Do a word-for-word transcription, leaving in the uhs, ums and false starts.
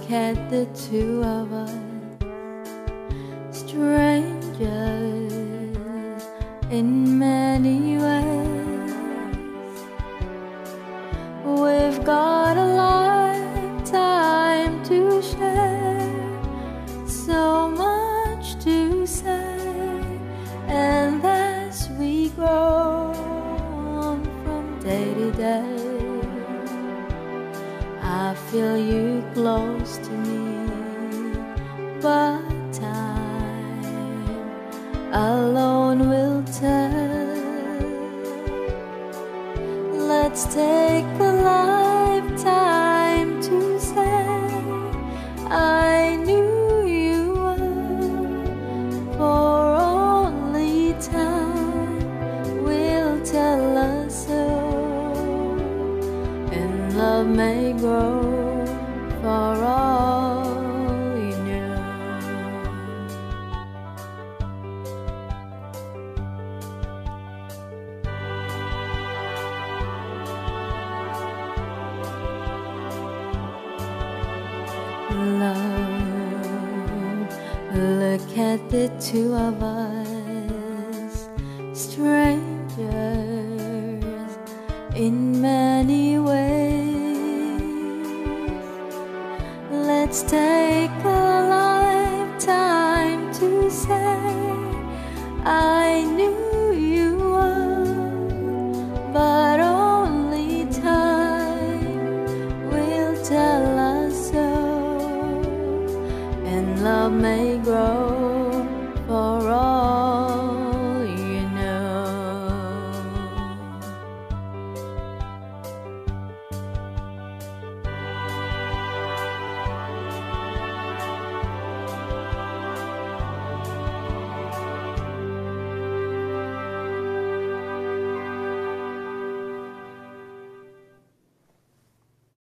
Look at the two of us, strangers in many ways. We've got a lifetime to share, so much to say, and as we grow on from day to day, I feel you close to me, but time alone will tell. Let's take a lifetime to say I knew you well, for only time will tell us so, and love may grow for all you know. Love, look at the two of us, strangers in many ways. Let's take a lifetime to say I knew you well, but only time will tell us so, and love may grow